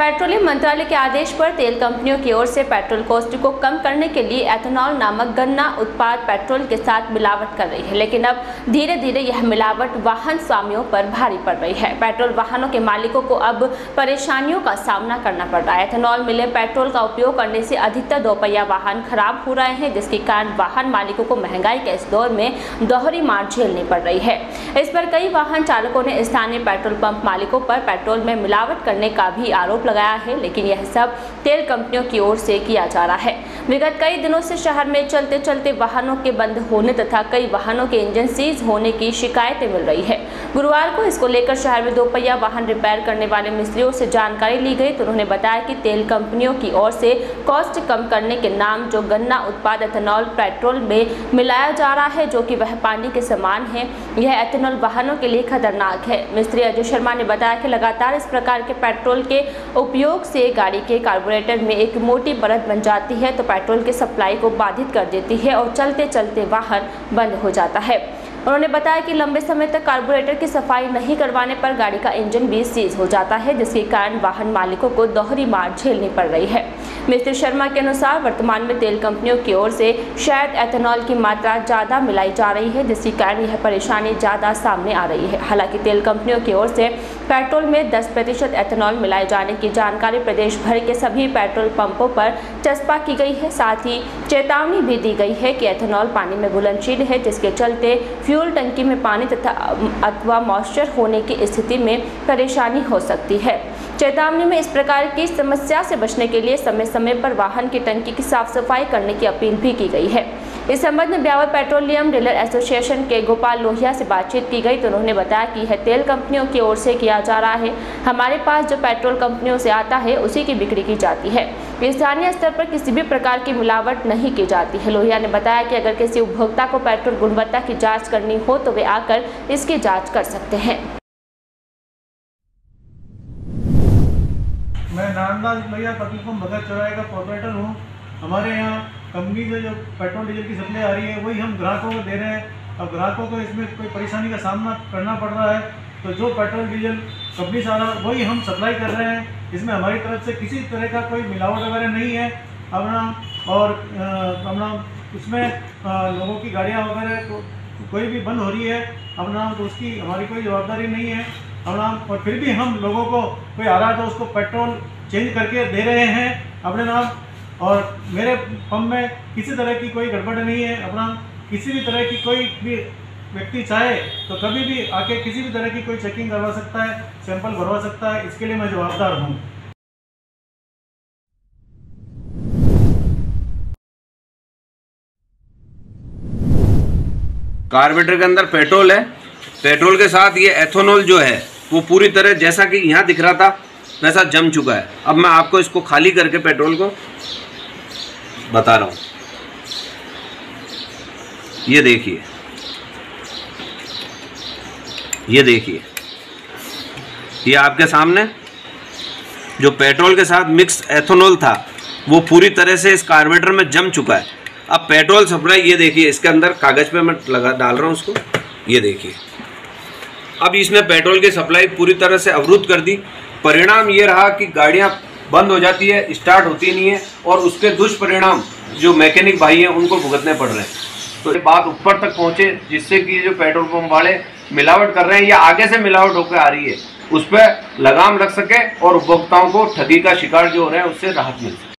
Petroleum मंत्रालय के आदेश पर तेल कंपनियों की ओर से पेट्रोल कॉस्ट को कम करने के लिए एथेनॉल नामक गन्ना उत्पाद पेट्रोल के साथ मिलावट कर रही है, लेकिन अब धीरे धीरे यह मिलावट वाहन स्वामियों पर भारी पड़ रही है। पेट्रोल वाहनों के मालिकों को अब परेशानियों का सामना करना पड़ रहा है। एथेनॉल मिले पेट्रोल का उपयोग करने से अधिकतर दोपहिया वाहन खराब हो रहे हैं, जिसके कारण वाहन मालिकों को महंगाई के इस दौर में दोहरी मार झेलनी पड़ रही है। इस पर कई वाहन चालकों ने स्थानीय पेट्रोल पंप मालिकों पर पेट्रोल में मिलावट करने का भी आरोप लगाया है, लेकिन यह सब तेल कंपनियों की ओर से किया जा रहा है। विगत कई दिनों से शहर में चलते चलते वाहनों के बंद होने तथा कई वाहनों के इंजन सीज होने की शिकायतें मिल रही है। गुरुवार को इसको लेकर शहर में दोपहिया वाहन रिपेयर करने वाले मिस्त्रियों से जानकारी ली गई तो उन्होंने बताया कि तेल कंपनियों की ओर से कॉस्ट कम करने के नाम जो गन्ना उत्पाद एथेनॉल पेट्रोल में मिलाया जा रहा है, जो कि वह पानी के समान है, यह एथेनॉल वाहनों के लिए खतरनाक है। मिस्त्री अजय शर्मा ने बताया कि लगातार इस प्रकार के पेट्रोल के उपयोग से गाड़ी के कार्बोरेटर में एक मोटी परत बन जाती है तो पेट्रोल की सप्लाई को बाधित कर देती है और चलते चलते वाहन बंद हो जाता है। उन्होंने बताया कि लंबे समय तक कार्बोरेटर की सफाई नहीं करवाने पर गाड़ी का इंजन भी सीज हो जाता है, जिसके कारण वाहन मालिकों को दोहरी मार झेलनी पड़ रही है। मिस्टर शर्मा के अनुसार वर्तमान में तेल कंपनियों की ओर से शायद एथेनॉल की मात्रा ज़्यादा मिलाई जा रही है, जिसके कारण यह परेशानी ज़्यादा सामने आ रही है। हालांकि तेल कंपनियों की ओर से पेट्रोल में 10% एथेनॉल मिलाए जाने की जानकारी प्रदेश भर के सभी पेट्रोल पंपों पर चस्पा की गई है। साथ ही चेतावनी भी दी गई है कि एथेनॉल पानी में घुलनशील है, जिसके चलते फ्यूल टंकी में पानी तथा अथवा मॉइस्चर होने की स्थिति में परेशानी हो सकती है। चेतावनी में इस प्रकार की समस्या से बचने के लिए समय समय पर वाहन की टंकी की साफ सफाई करने की अपील भी की गई है। इस संबंध में ब्यावर पेट्रोलियम डीलर एसोसिएशन के गोपाल लोहिया से बातचीत की गई तो उन्होंने बताया कि यह तेल कंपनियों की ओर से किया जा रहा है। हमारे पास जो पेट्रोल कंपनियों से आता है उसी की बिक्री की जाती है। स्थानीय स्तर पर किसी भी प्रकार की मिलावट नहीं की जाती है। लोहिया ने बताया कि अगर किसी उपभोक्ता को पेट्रोल गुणवत्ता की जाँच करनी हो तो वे आकर इसकी जाँच कर सकते हैं। मैं नारायणलाल भैया पेट्रोल पंप भगत चौराहे का ऑपरेटर हूँ। हमारे यहाँ कंपनी से जो पेट्रोल डीजल की सप्लाई आ रही है वही हम ग्राहकों को दे रहे हैं। अब ग्राहकों को इसमें कोई परेशानी का सामना करना पड़ रहा है, तो जो पेट्रोल डीजल कंपनी से आ रहा है वही हम सप्लाई कर रहे हैं। इसमें हमारी तरफ से किसी तरह का कोई मिलावट वगैरह नहीं है अपना उसमें लोगों की गाड़ियाँ वगैरह कोई भी बंद हो रही है अपना, तो उसकी हमारी कोई जवाबदारी नहीं है अपना। और फिर भी हम लोगों को कोई आ रहा है तो उसको पेट्रोल चेंज करके दे रहे हैं अपने नाम। और मेरे पंप में किसी तरह की कोई गड़बड़ नहीं है अपना। किसी भी तरह की कोई भी व्यक्ति चाहे तो कभी भी आके किसी भी तरह की कोई चेकिंग करवा सकता है, सैंपल भरवा सकता है, इसके लिए मैं जवाबदार हूँ। कार्बोरेटर के अंदर पेट्रोल है, पेट्रोल के साथ ये एथेनॉल जो है वो पूरी तरह जैसा कि यहाँ दिख रहा था वैसा जम चुका है। अब मैं आपको इसको खाली करके पेट्रोल को बता रहा हूँ। ये देखिए, ये देखिए, ये आपके सामने जो पेट्रोल के साथ मिक्स एथेनॉल था वो पूरी तरह से इस कार्बोरेटर में जम चुका है। अब पेट्रोल सप्लाई ये देखिए, इसके अंदर कागज पे मैं डाल रहा हूँ उसको, ये देखिए। अब इसने पेट्रोल की सप्लाई पूरी तरह से अवरुद्ध कर दी। परिणाम ये रहा कि गाड़ियाँ बंद हो जाती है, स्टार्ट होती नहीं है और उसके दुष्परिणाम जो मैकेनिक भाई हैं उनको भुगतने पड़ रहे हैं। तो ये बात ऊपर तक पहुँचे जिससे कि जो पेट्रोल पंप वाले मिलावट कर रहे हैं या आगे से मिलावट होकर आ रही है उस पर लगाम लग सके और उपभोक्ताओं को ठगी का शिकार जो हो रहे हैं उससे राहत मिल सके।